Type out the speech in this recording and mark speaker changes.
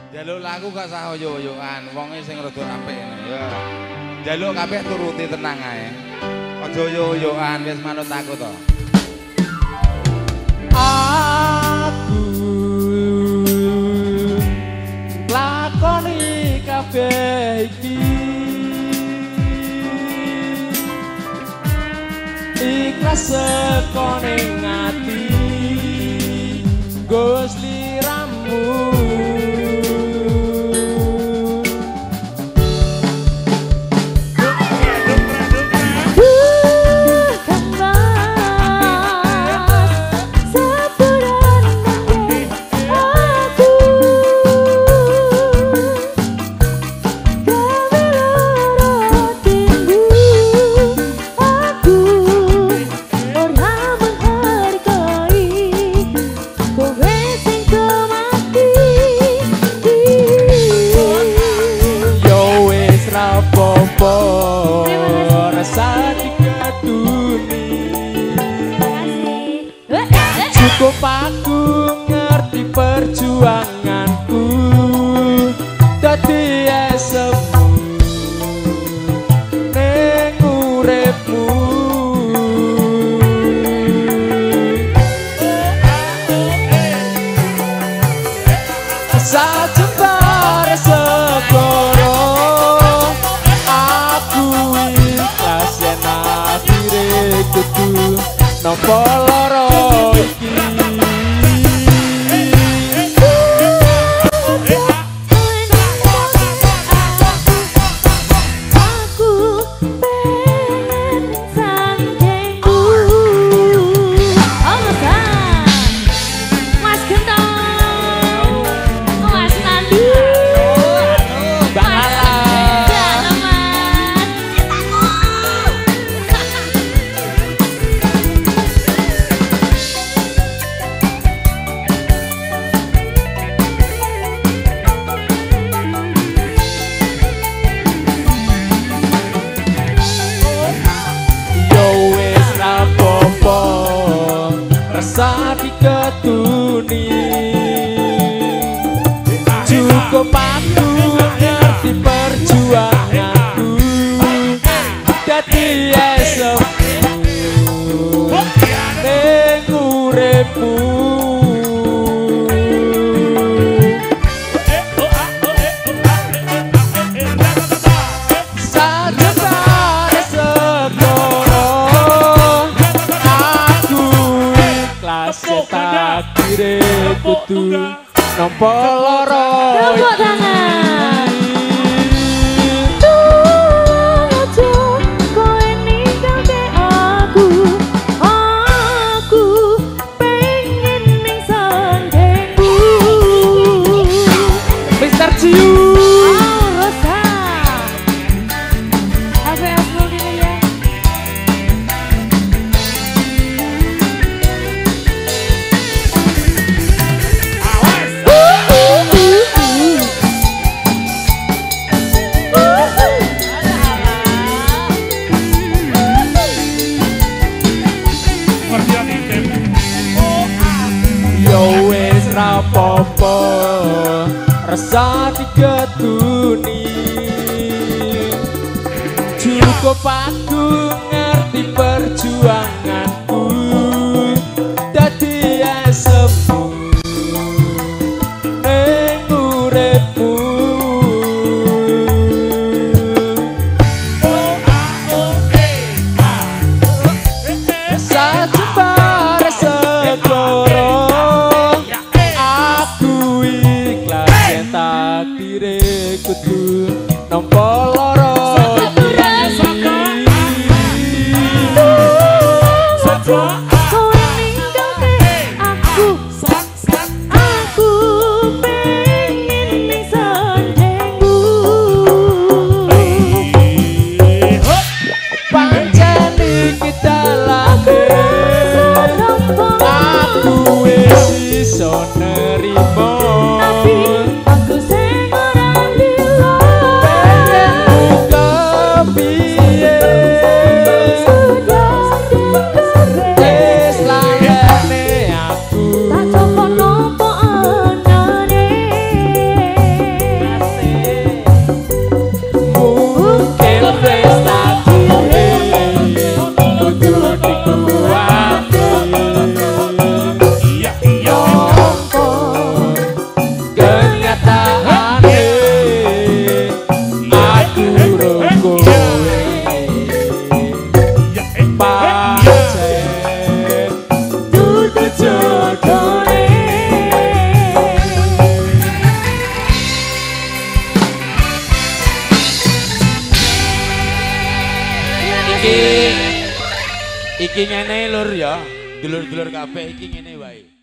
Speaker 1: Jaluk lagu gak sah oyo-oyoan, wonge sing rada apik ngene ya. Jaluk kabeh turuti tenang ae. Aja oyo-oyoan wis manut aku to.
Speaker 2: Aku lakoni kabeh iki ikhlas sekone ngati Gus liramu cukup aku ngerti perjuanganku dadi esemu ning uripmu sajembare segoro aku ikhlas yen akhire kudu nampa lara iki sapi ketuni cukup aku ngerti perjuanganku dadi esemu ning uripmu sajembare segoro takdire kudu nampa lara
Speaker 3: tepuk tangan pengen ning sandengku
Speaker 2: Mr. Ciu apa-apa rasa diketuni cukup aku ngerti perjuanganku dadi esemu ning uripmu sajembare segoro takdire kudu nampa lara iki Iki ngene lur ya. Dulur-dulur kabeh iki ngene wae.